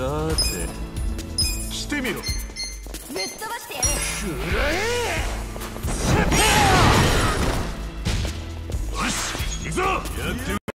さてしてみろ。 ぶっ飛ばしてやる。 くらえ。